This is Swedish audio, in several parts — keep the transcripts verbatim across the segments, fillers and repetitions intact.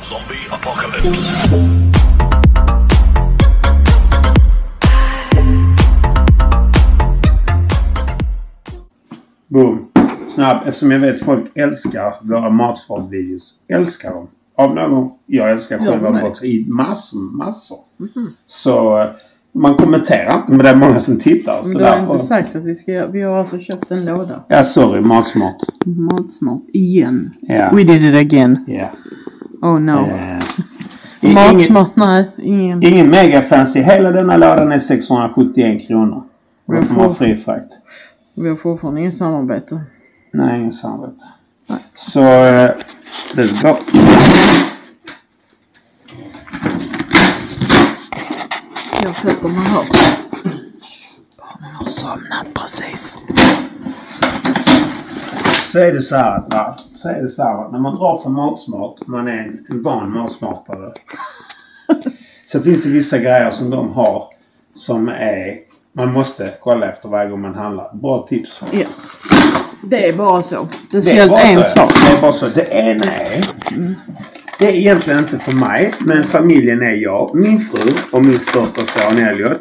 Zombie Apocalypse. Boom. Snabb, eftersom jag vet att folk älskar våra matsvartvideos. Älskar dem. Av någon, jag älskar själva också i massor, massor. Mm-hmm. Så man kommenterar inte, men det är många som tittar. Men du har inte sagt att vi ska göra. Vi har alltså köpt en låda. Ja, sorry, matsmart. Matsmart, igen. Yeah. We did it again. Ja. Yeah. Oh no. Yeah. Matsmart, nej. Ingen. Ingen mega fancy. Hela denna lådan är sexhundrasjuttioen kronor. Och då får man fri frakt. Vi har fortfarande ingen samarbete. Nej, ingen samarbete. Nej. Så, uh, let's go. Jag sätter mig här. Barnen har somnat precis. Så är det så här att när, så är det så här, att när man drar från matsmart, man är en, en van matsmartare. Så finns det vissa grejer som de har som är, man måste kolla efter varje gång man handlar. Bra tips. Ja. Det är bara så. Det är, det är bara en så. sak. Det är bara så. Det ena är, mm. det är egentligen inte för mig, men familjen är jag, min fru och min största son Elliot.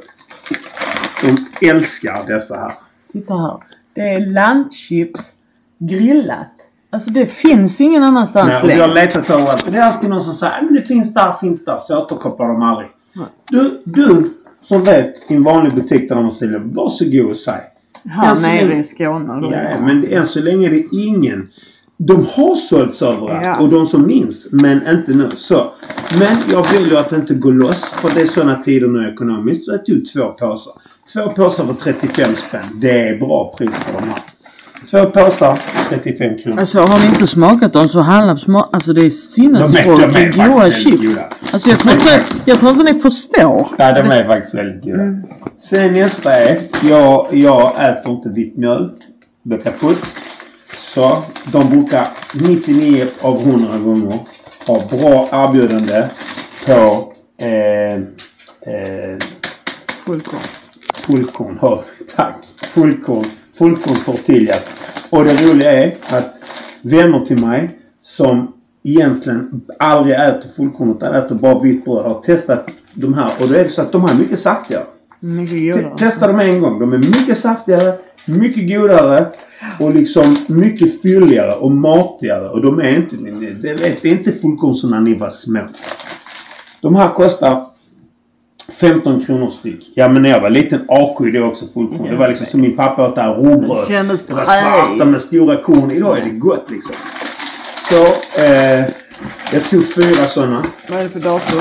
De älskar dessa här. Titta här. Det är landchips grillat. Alltså det finns ingen annanstans. Nej, och vi har letat överallt. Det är alltid någon som säger men det finns där, finns där. Så återkopplar de aldrig. Nej. Du, du som vet i en vanlig butik där de säljer, varsågod och säg. Här nere i Skåne. Ja, men än så länge är det ingen. De har sålts överallt. Ja. Och de som minns. Men inte nu. Så. Men jag vill ju att inte gå loss. För det är sådana tider nu ekonomiskt. Så jag tog två påsar. Två påsar för trettiofem spänn. Det är bra pris på de här. Två påsar, trettiofem kronor. Alltså har ni inte smakat dem så handlar smak. Alltså det är sinnessvårt. De är, de är goda chips. Alltså jag tror, inte, jag tror inte ni förstår. Ja, de är faktiskt väldigt goda. Mm. Sen nästa är, jag, jag äter inte vitt mjöl. Det är kaputt. Så de brukar nittionio av hundra gånger ha bra erbjudande på eh, eh, fullkorn. Fullkorn, oh, tack. Fullkorn. Fullkorn tortillas. Och det roliga är att vänner till mig som egentligen aldrig äter fullkorn utan äter bara vitt bröd har testat de här. Och då är det så att de här är mycket saftigare. Mycket godare. Testa dem en gång. De är mycket saftigare, mycket godare och liksom mycket fylligare och matigare. Och de är inte, det vet, det är inte fullkorn som när ni var små. De här kostar femton kronor styck. Ja, men när jag var liten avsky det också fullkorn. Ja, det var liksom som min pappa åt där råbröd. Det, det var svarta med stora korn. Idag är det gott liksom. Så, eh, jag tog fyra sådana. Vad är det för datum?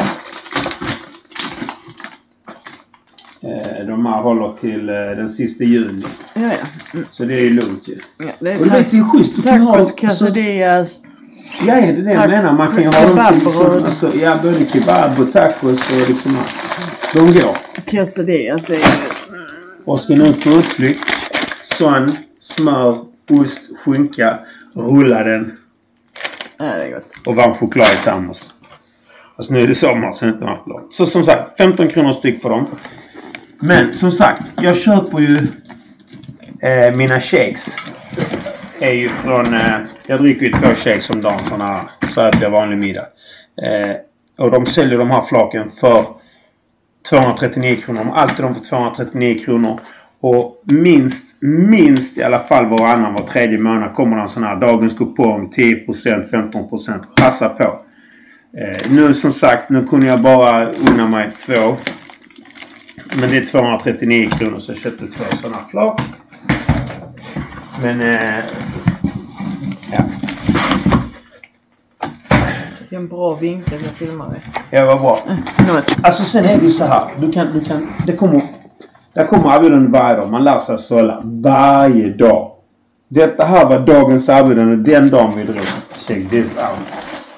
Eh, de här håller till eh, den sista juni. Ja, ja. Mm. Så det är ju lugnt ju. Ja, det är och det är ju schysst. Tacos, quesadillas. Ja, det är det jag menar. Man kan ju ha dem liksom, alltså, ja, både kebab och tacos och liksom de går. Quesadillas är och ska nu på utflykt. Sån, smör, ost, skinka. Rulla den. Ja, det är gott. Och varm choklad i termos. Alltså nu är det sommar så inte varm choklad. Så som sagt, femton kronor styck för dem. Men som sagt, jag köper ju eh, mina shakes. Är ju från, eh, jag dricker ju två shakes om dagen från här. Så att jag vanlig middag. Eh, och de säljer de här flaken för tvåhundratrettionio kronor. Alltid de för tvåhundratrettionio kronor. Och minst, minst i alla fall varannan var tredje månad kommer det en sån här dagens kupong. tio procent, femton procent. Passa på. Eh, nu som sagt, nu kunde jag bara unna mig två. Men det är tvåhundratrettionio kronor så jag köpte två sådana flak. Men eh, ja. Det är en bra vinkel jag filmar dig. Ja, vad bra. Mm, alltså sen är det ju så här. Du kan, du kan, det kommer, det kommer erbjudande varje dag. Man lär sig att sålla varje dag. Detta här var dagens erbjudande den dagen vi drog. Check this out.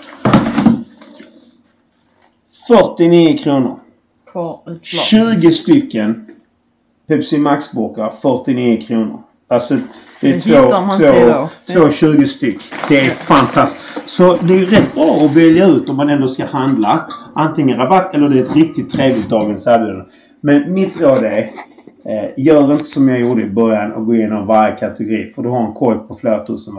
fyrtionio kronor. tjugo stycken Pepsi Max-burkar. fyrtionio kronor. Alltså det är det två, två, två tjugo styck. Det är fantastiskt. Så det är rätt bra att välja ut om man ändå ska handla. Antingen rabatt eller det är ett riktigt trevligt dagens erbjudande. Men mitt råd är eh, gör inte som jag gjorde i början och gå igenom varje kategori. För du har en korg på flera tusen varje gång.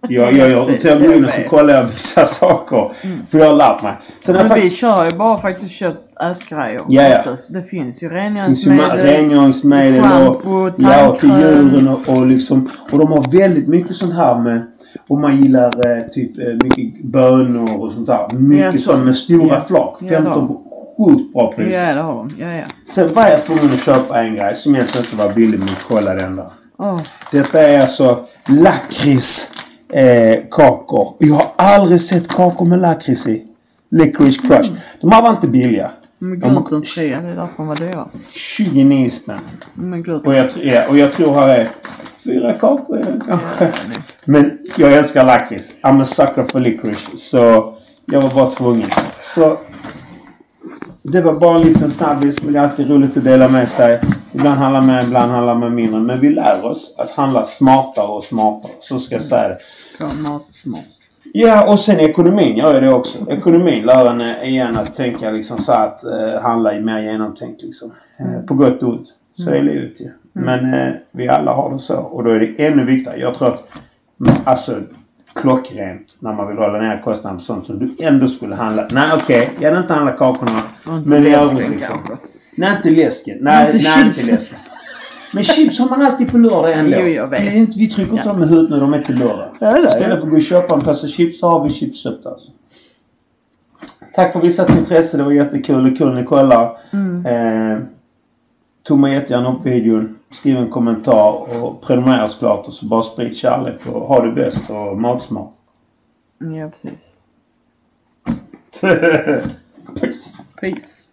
Jag, jag, jag, till jag går in och så kollar jag vissa saker. Mm. För jag har lärt mig. Sen men faktiskt... vi kör ju bara faktiskt kött, ätgrejer. Ja, ja. Det finns ju rengöringsmedel. Rengöringsmedel och, ja, och till djuren och, och liksom. Och de har väldigt mycket sånt här med. Och man gillar eh, typ eh, mycket bönor och sånt där. Mycket ja, så, sånt med stora ja. flak. femton på sjukt bra pris. Ja, det har de. Ja, ja. Sen var jag tvungen att köpa en grej som egentligen inte var billig, men kolla den där. Oh. Detta är alltså lakrits eh, kakor. Jag har aldrig sett kakor med lakrits i. Licorice crush. Mm. De här var inte billiga. Men gluten tre, det är därför var det. tjugonio spänn. Men gluten. Och jag, ja, och jag tror här är fyra kakor kanske. Ja, men jag älskar lakrits. I'm a sucker for licorice. Så jag var bara tvungen. Så det var bara en liten snabbis. Men det är alltid roligt att dela med sig. Ibland handlar med, ibland handlar med mindre. Men vi lär oss att handla smartare och smartare. Så ska jag säga det. Ja, mat smart. Ja, och sen ekonomin gör jag det också. Ekonomin lär en igen att tänka liksom så att eh, handla i mer genomtänkt liksom. Eh, på gott och ont. Så mm. är livet ju. Mm. Men eh, vi alla har det så. Och då är det ännu viktigare. Jag tror att alltså klockrent när man vill hålla ner kostnaden på sånt som du ändå skulle handla. Nej okej, okay, jag hade inte handlat kakorna. Men det är liksom. Nej, inte läsken. Nej, inte, nej, inte läsken. Men chips har man alltid på lördag ändå. Jo, jag vet. Det är inte, vi trycker inte ja. dem med huvudet när de är till lördag. Ja, istället för att gå och köpa en påse chips så har vi chips köpt alltså. Tack för visat intresse. Det var jättekul och kul ni kollar. Mm. Eh, tog mig jättegärna upp videon. Skriv en kommentar och prenumerera såklart. Och så bara sprid kärlek och ha det bäst och matsmart. Ja, precis. Peace. Peace.